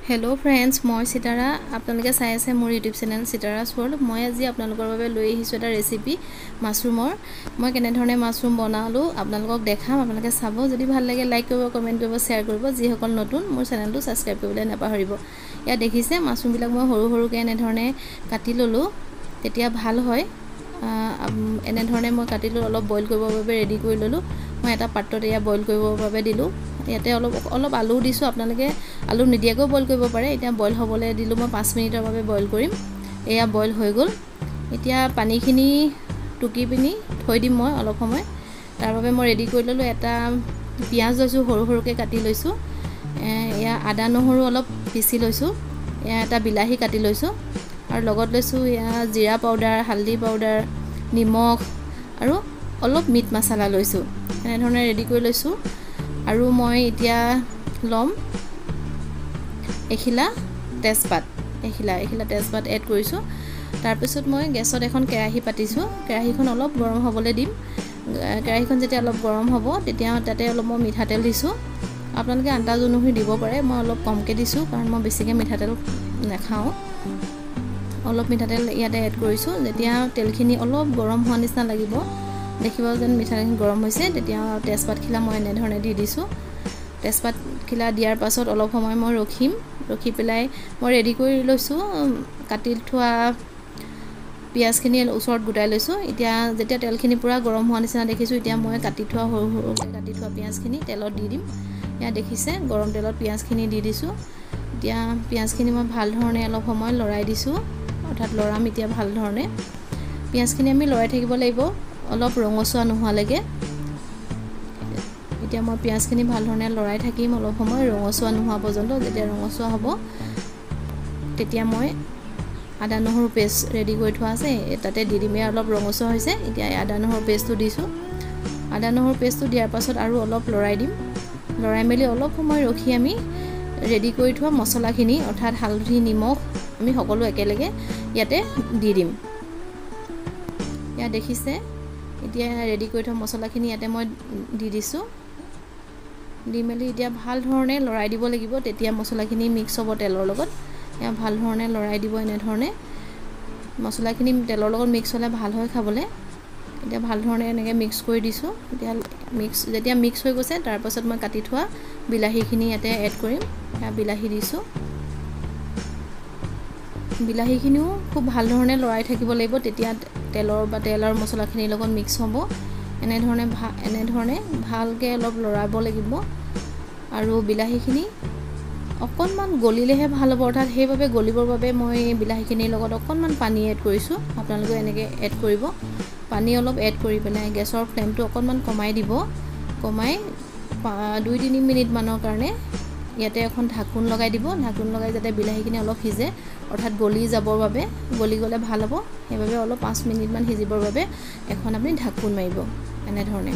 hello friends मैं सितारा आपनालोके चाइ आछे मोर यूट्यूब चेनेल सितारास वर्ल्ड मैं आज आपनालोकर बारे লৈ আহিছো এটা ৰেচিপি মাছৰুমৰ মই কেনে ধৰণে মাছৰুম বনালো आपनालोকক দেখাম आपनालोके চাব যদি ভাল লাগে লাইক কৰিব কমেন্ট কৰিব শেয়াৰ কৰিব যি সকল নতুন মোৰ চেনেলটো সাবস্ক্ৰাইব কৰিবলৈ নাপাহৰিব ইয়া দেখিছে মাছৰুম বিলাক মই সৰু সৰুকে এনে ধৰণে কাটি ললো তেতিয়া ভাল হয় এনে ধৰণে মই কাটিলো অলপ বইল কৰিবৰ বাবে ৰেডি কৰি ললো মই এটা পাত্ৰত ইয়া বইল কৰিবৰ বাবে দিলো ইয়াতে অলপ আলু দিছো আপোনালোকে আলু নিদিয়াকৈ বইল কৰিব পাৰে এতিয়া বইল হ'বলৈ দিলো মই 5 মিনিটৰ বাবে বইল কৰিম এয়া বইল হৈ গল এতিয়া পানীখিনি টুকি পিনি থৈ দিম মই অলপ সময় তাৰ বাবে মই ৰেডি কৰি ললো এটা পিয়াজ লৈছো সৰু সৰুকে কাটি লৈছো এয়া আদা নহৰু অলপ পিচি লৈছো এয়া এটা বিলাহী কাটি লৈছো আৰু লগত লৈছো এয়া জিৰা পাউডাৰ হালদি পাউডাৰ নিমখ আৰু অলপ মিট মছলা লৈছো এনে ধৰণে ৰেডি কৰি লৈছো আৰু মই এতিয়া লম এখিলা তেজপাত এড কৰিছো তাৰ পিছত মই গেছত এখন কেৰাহী পাতিছো কেৰাহীখন অলপ গৰম হ'বলৈ দিম কেৰাহীখন যেতিয়া অলপ গৰম হ'ব তেতিয়া তাতে অলপ মই মিঠাতেল দিছো আপোনালোকে আন্দাজ অনুসৰি দিব পাৰে মই অলপ কমকে দিছো কাৰণ মই বেছিকে মিঠাতেল নাখাও অলপ মিঠাতেল ইয়াতে এড কৰিছো যেতিয়া তেলখিনি অলপ গৰম হোৱা নিচিনা লাগিব দেখিব যেন মিঠাতেলখিনি গৰম হৈছে তেতিয়া তেজপাত খিলা মই এনে ধৰণে দি দিছো তেজপাত খিলা দিয়াৰ পাছত অলপ সময় মই ৰখি পেলাই মই ৰেডি কৰি লৈছো কাটি থোৱা পিয়াজখিনি ওচৰত গুটাই লৈছো এতিয়া যেতিয়া তেলখিনি পুৰা গৰম হোৱা নিচিনা দেখিছো এতিয়া মই কাটি থোৱা পিয়াজখিনি তেলত দি দিম ইয়া দেখিছে গৰম তেলত পিয়াজখিনি দি দিছো এতিয়া পিয়াজখিনি মই ভাল ধৰণে অলপ সময় লৰাই দিছো অৰ্থাৎ লৰাম এতিয়া ভাল ধৰণে পিয়াজখিনি আমি লৰাই থাকিব লাগিব অলপ ৰঙচুৱা নোহোৱালৈকে এতিয়া মই পিয়াজখিনি ভাল ধৰণে লৰাই থাকিম অলপ সময় ৰঙচুৱা নোহোৱা পৰ্যন্ত যেতিয়া ৰঙচুৱা হ'ব তেতিয়া মই আদা নহৰু পেষ্ট ৰেডি কৰি থোৱা আছে তাতে দি দিম অলপ ৰঙচুৱা হৈছে এতিয়া আদা নহৰু পেষ্টটো দিছো আদা নহৰু পেষ্টটো দিয়াৰ পাছত আৰু অলপ লৰাই দিম লৰাই মেলি অলপ সময় ৰখি আমি ৰেডি কৰি থোৱা মছলাখিনি অৰ্থাৎ হালধি নিমখ আমি সকলো একেলগে ইয়াতে দি দিম ইয়া দেখিছে এতিয়া ৰেডি কৰি থোৱা মছলাখিনি ইয়াতে মই দি দিছো দি মেলি এতিয়া ভাল ধৰণে লৰাই দিব লাগিব তেতিয়া মছলাখিনি মিক্স হ'ব তেলৰ লগত ইয়া ভাল ধৰণে লৰাই দিব এনে ধৰণে মছলাখিনি তেলৰ লগত মিক্স হ'লে ভাল হয় খাবলৈ এতিয়া ভাল ধৰণে এনেকৈ মিক্স কৰি দিছো যেতিয়া মিক্স হৈ গৈছে তাৰ পাছত মই কাটি থোৱা বিলাহীখিনি ইয়াতে এড কৰিম ইয়া বিলাহী দিছো বিলাহীখিনিও খুব ভাল ধৰণে লৰাই থাকিব লাগিব তেতিয়া তেল আৰু মছলাখিনিৰ লগত মিক্স হ'ব এনে ধৰণে ভালকে অলপ লৰাব লাগিব আৰু বিলাহীখিনি অকনমান গলিলেহে ভাল হ'ব অৰ্থাৎ সেইভাবে গলিবৰ বাবে মই বিলাহীখিনিৰ লগত অকনমান পানী এড কৰিছো আপোনালোকে এনেকৈ এড কৰিব পানী অলপ এড কৰি পেলাই গেছৰ ফ্লেমটো অকনমান কমাই দিব কমাই 2-3 মিনিট মানৰ কাৰণে ইয়াতে এখন ঢাকুন লগাই দিব ঢাকুন লগাই যাতে বিলাহীখিনি অলপ সিজে অৰ্থাৎ গলি যাবৰ বাবে গলি গলে ভাল হ'ব সেইভাবে অলপ 5 মিনিট মান সিজিবৰ বাবে এখন আপুনি ঢাকুন মাৰিব এনে ধৰণে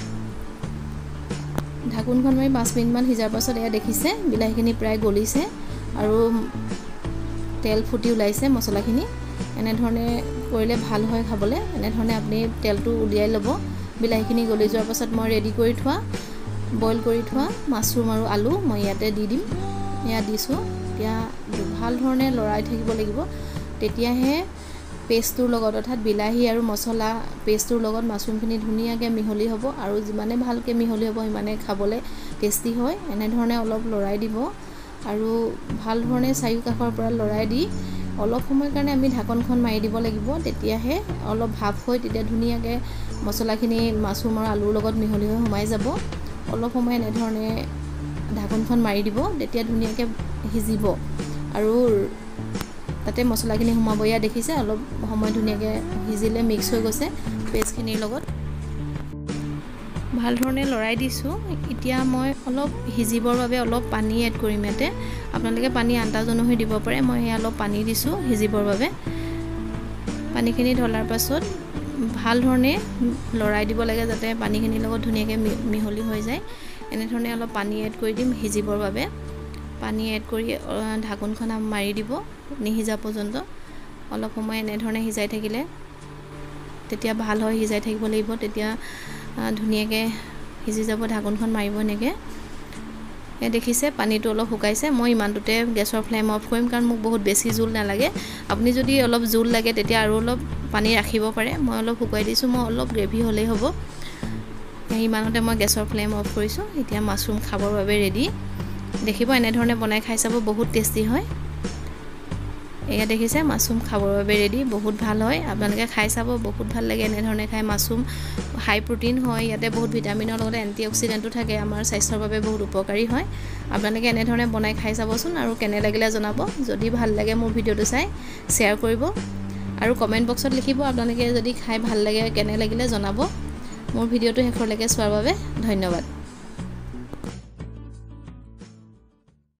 ঢাকুনখন মাৰি 5 মিনিট মান সিজাৰ পাছত এয়া দেখিছে বিলাহীখিনি প্ৰায় গলিছে আৰু তেল ফুটি ওলাইছে মছলাখিনি এনে ধৰণে কৰিলে ভাল হয় খাবলৈ এনে ধৰণে আপুনি তেলটো উলিয়াই ল'ব বিলাহীখিনি গলি যোৱাৰ পাছত মই ৰেডি কৰি থোৱা বইল কৰি থোৱা মাছৰুম আৰু আলু মই ইয়াতে দি দিম ইয়া দিছো এতিয়া ভাল ধৰণে লৰাই থাকিব লাগিব তেতিয়াহে পেষ্টটোৰ লগত অৰ্থাৎ বিলাহী আৰু মছলা পেষ্টটোৰ লগত মাছৰুমখিনি ধুনীয়াকৈ মিহলি হ'ব আৰু যিমানে ভালকৈ মিহলি হ'ব সিমানে খাবলৈ টেষ্টি হয় এনে ধৰণে অলপ লৰাই দিব আৰু ভাল ধৰণে চাৰিওকাষৰ পৰা লৰাই দি অলপ সময়ৰ কাৰণে আমি ঢাকনখন মাৰি দিব লাগিব তেতিয়াহে অলপ ভাপ হৈ তেতিয়া ধুনীয়াকৈ মছলাখিনি মাছৰুম আৰু আলুৰ লগত মিহলি হৈ সোমাই যাব অলপ সময় এনে ধৰণে ঢাকনখন মাৰি দিব তেতিয়া ধুনীয়াকৈ সিজিব আৰু তাতে মছলাখিনি সোমাব ইয়া দেখিছে অলপ সময় ধুনীয়াকৈ সিজিলে মিক্স হৈ গৈছে পেষ্টখিনিৰ লগত ভাল ধৰণে লৰাই দিছো এতিয়া মই অলপ সিজিবৰ বাবে অলপ পানী এড কৰিম ইয়াতে আপোনালোকে পানী আন্দাজ অনুসৰি দিব পাৰে মই অলপ পানী দিছো সিজিবৰ বাবে পানীখিনি ঢলাৰ পাছত ভাল ধৰণে লৰাই দিব লাগে যাতে পানীখিনিৰ লগত ধুনীয়াকৈ মিহলি হৈ যায় এনে ধৰণে অলপ পানী এড কৰি দিম সিজিবৰ বাবে পানী এড কৰি ঢাকনখন মাৰি দিব নিহিজা পৰ্যন্ত অলপ সময় এনে ধৰণে সিজাই থাকিলে তেতিয়া ভাল হয় সিজাই থাকিব লাগিব তেতিয়া ধুনীয়াকৈ সিজি যাব ঢাকনখন মাৰিব এনেকৈ এই দেখিছে পানীটো অলপ শুকাইছে মই ইমানটোতে গেছৰ ফ্লেম অফ কৰিম কাৰণ মোক বহুত বেছি জোল নালাগে আপুনি যদি অলপ জোল লাগে তেতিয়া আৰু অলপ পানী ৰাখিব পাৰে মই অলপ শুকাই দিছোঁ মই অলপ গ্ৰেভি হ'লেই হ'ব ইমানতে মই গেছৰ ফ্লেম অফ কৰিছোঁ এতিয়া মাছৰুম খাবৰ বাবে ৰেডি দেখিব এনে ধৰণে বনাই খাই চাব বহুত টেষ্টি হয় এয়া দেখিছে মাছৰুম খাবৰ বাবে ৰেডি বহুত ভাল হয় আপোনালোকে খাই চাব বহুত ভাল লাগে এনে ধৰণে খাই মাছৰুম হাই প্ৰটিন হয় ইয়াতে বহুত ভিটামিনৰ লগতে এন্টিঅক্সিডেন্টও থাকে আমাৰ স্বাস্থ্যৰ বাবে বহুত উপকাৰী হয় আপোনালোকে এনে ধৰণে বনাই খাই চাবচোন আৰু কেনে লাগিলে জনাব যদি ভাল লাগে মোৰ ভিডিওটো চাই শেয়াৰ কৰিব আৰু কমেন্ট বক্সত লিখিব আপোনালোকে যদি খাই ভাল লাগে কেনে লাগিলে জনাব মোৰ ভিডিওটো শেষলৈকে চোৱাৰ বাবে ধন্যবাদ